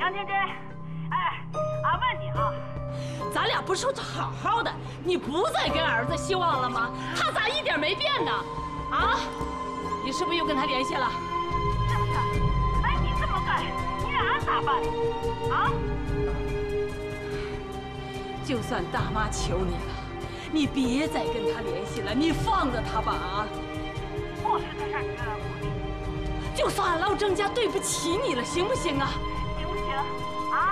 杨天真，哎，俺问你啊， 咱俩不是说好好的，你不再给儿子希望了吗？他咋一点没变呢？啊？你是不是又跟他联系了？ 是不是？哎，你这么干，你让俺咋办？啊？ 就算大妈求你了，你别再跟他联系了，你放着他吧啊！ 过去的事知而不语。 就算俺老郑家对不起你了，行不行啊？ 行不行？啊？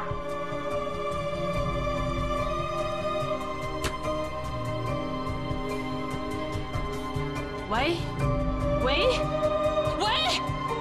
喂，喂，喂！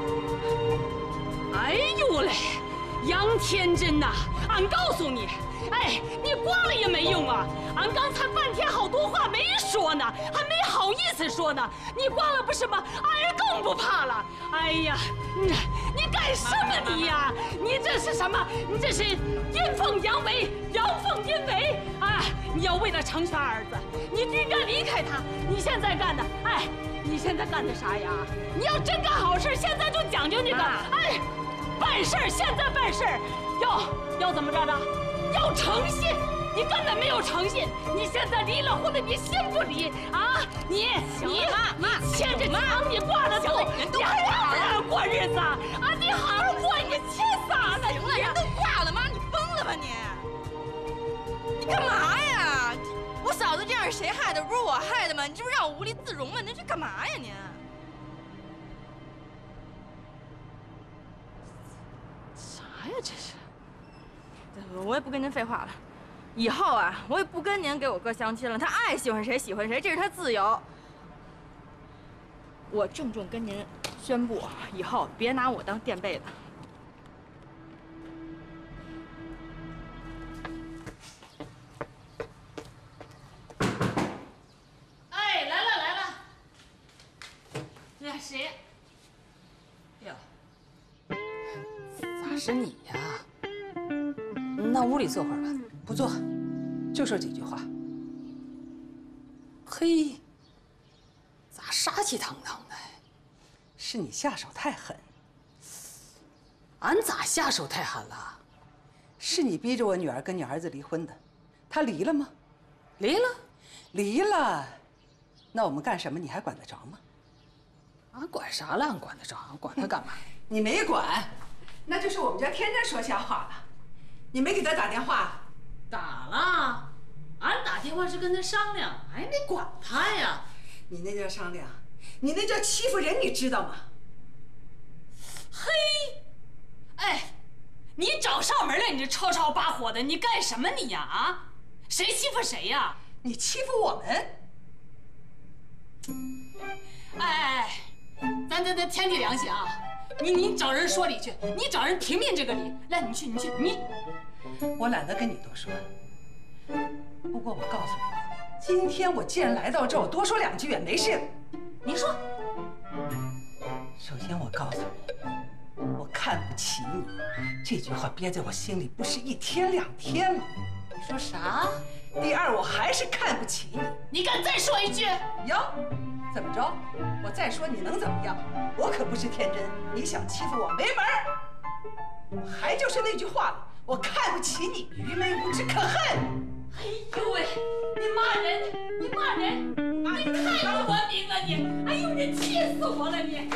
哎呦嘞，杨天真呐，俺告诉你，哎，你挂了也没用啊！俺刚才半天好多话没说呢，还没好意思说呢。你挂了不是吗？俺更不怕了。哎呀，你干什么你呀？你这是什么？你这是阴奉阳违，阳奉阴违啊！你要为了成全儿子，你就应该离开他。你现在干的，哎，你现在干的啥呀？你要真干好事，现在就讲究那个，哎，办事儿现在办事儿，要怎么着的？要诚信。你根本没有诚信！你现在离了婚了，你心不离啊？你妈牵着墙，你挂着肚，你还好好过日子啊？你好好过，你欠啥呢？ 行了，人都挂了，妈，你疯了吧你？你干嘛呀？我嫂子这样是谁害的？不是我害的吗？你这不是让我无地自容吗？你这干嘛呀你？ 啥呀这是？ 我也不跟您废话了。以后啊，我也不跟您给我哥相亲了。他爱喜欢谁喜欢谁，这是他自由。我郑重跟您宣布，以后别拿我当垫背的。 哎，来了。那谁？哟， 咋是你呀？那屋里坐会儿吧。不坐，就说几句话。嘿，咋杀气腾腾的？是你下手太狠。俺咋下手太狠了？是你逼着我女儿跟你儿子离婚的。他离了吗？离了，离了。那我们干什么你还管得着吗？俺管啥了？俺管得着？俺管他干嘛？你没管，那就是我们家天真说瞎话了。你没给他打电话？ 打了，俺打电话是跟他商量，俺也没管他呀。 你那叫商量，你那叫欺负人，你知道吗？ 嘿，哎，你找上门来，你这吵吵把火的，你干什么你呀？啊，谁欺负谁呀？ 你欺负我们？ 哎，咱天地良心啊！你找人说理去，你找人评评这个理。来，你去。 我懒得跟你多说。不过我告诉你，今天我既然来到这儿，我多说两句也没事。 你说。 首先我告诉你，我看不起你，这句话憋在我心里不是一天两天了。 你说啥？ 第二，我还是看不起你。 你敢再说一句？ 哟，怎么着？我再说你能怎么样？我可不是天真，你想欺负我没门儿。还就是那句话了。我看不起你，愚昧无知可恨。 哎呦喂，你骂人，你太不文明了你！哎呦，你气死我了你！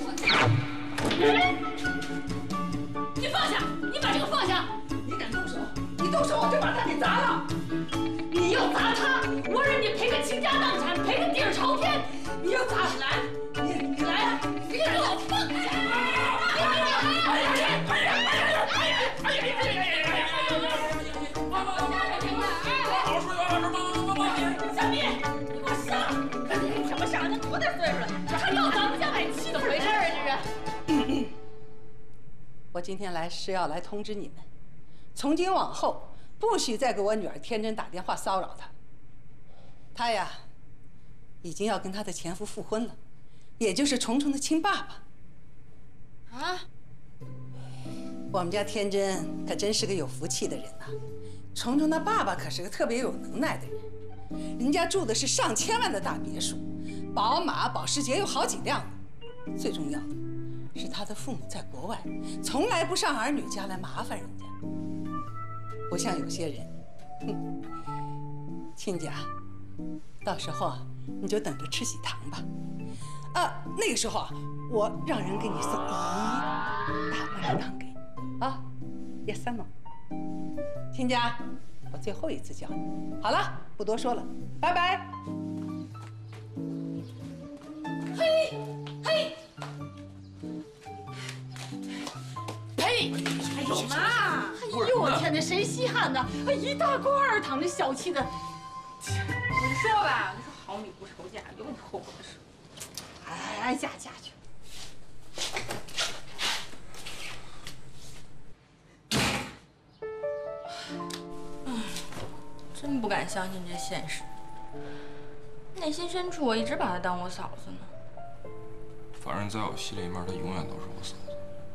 你放下，你把这个放下！ 你敢动手？你动手我就把他给砸了！ 你要砸他，我让你赔个倾家荡产，赔个底儿朝天！你要砸来，你来啊！你给我放下！小米，你给我上！你什么上？你多大岁数了？还到咱们家来气，怎么回事啊？这是。 我今天来是要来通知你们，从今往后不许再给我女儿天真打电话骚扰她。她呀，已经要跟她的前夫复婚了，也就是虫虫的亲爸爸。啊？我们家天真可真是个有福气的人呐！虫虫的爸爸可是个特别有能耐的人，人家住的是上千万的大别墅，宝马、保时捷有好几辆呢。最重要的， 是他的父母在国外，从来不上儿女家来麻烦人家，不像有些人。哼，亲家，到时候啊，你就等着吃喜糖吧。那个时候啊，我让人给你送1大麦芽糖给你啊，也3毛。亲家，我最后一次叫你，好了，不多说了，拜拜。 嘿，呸！哎呦妈！哎呦我天哪，谁稀罕呢？一大锅2糖的小气的。 你说吧，你说好米不愁价，有口不可说。 哎，嫁去。 真不敢相信这现实，内心深处我一直把她当我嫂子呢。 反正在我心里面，她永远都是我嫂子。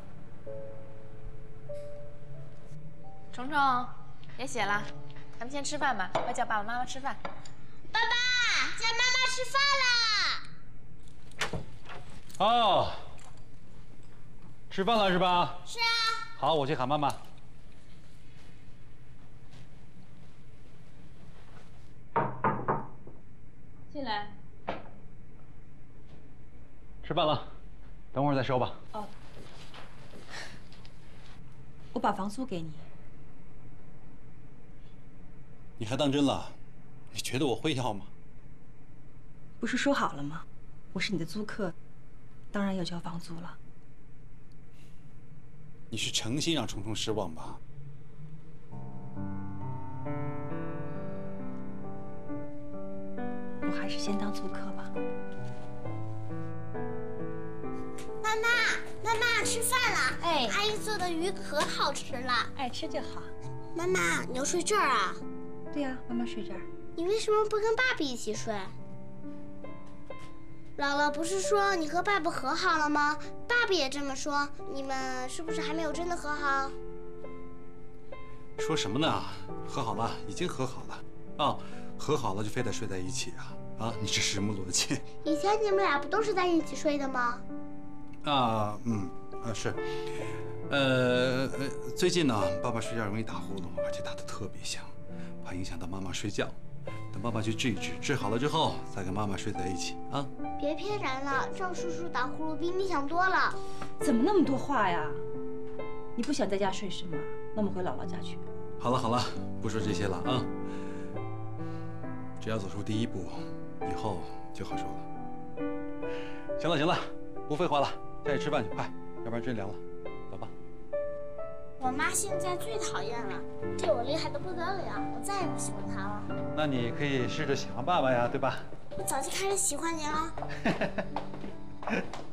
虫虫，别写了，咱们先吃饭吧，快叫爸爸妈妈吃饭。 爸爸，叫妈妈吃饭了。 哦，吃饭了是吧？ 是啊。 好，我去喊妈妈。 进来。 吃饭了，等会儿再收吧。 哦。我把房租给你。 你还当真了？你觉得我会要吗？ 不是说好了吗？我是你的租客，当然要交房租了。 你是诚心让虫虫失望吧？ 我还是先当租客吧。 妈妈，吃饭了。 哎， 阿姨做的鱼可好吃了。 爱吃就好。 妈妈，你要睡这儿啊？ 对呀，妈妈睡这儿。 你为什么不跟爸比一起睡？姥姥不是说你和爸爸和好了吗？爸爸也这么说，你们是不是还没有真的和好？ 说什么呢？和好了，已经和好了。啊，和好了就非得睡在一起啊？啊，你这是什么逻辑？ 以前你们俩不都是在一起睡的吗？ 是。最近呢，爸爸睡觉容易打呼噜，而且打得特别响，怕影响到妈妈睡觉。等爸爸去治一治，治好了之后再跟妈妈睡在一起啊。 别骗人了，赵叔叔打呼噜比你想多了。 怎么那么多话呀？你不想在家睡是吗？那我们回姥姥家去。 好了，不说这些了啊。只要走出第一步，以后就好说了。行了，不废话了，下去吃饭去，快，要不然真凉了。走吧。 我妈现在最讨厌了，对我厉害的不得了，我再也不喜欢她了。 那你可以试着喜欢爸爸呀，对吧？ 我早就开始喜欢你了。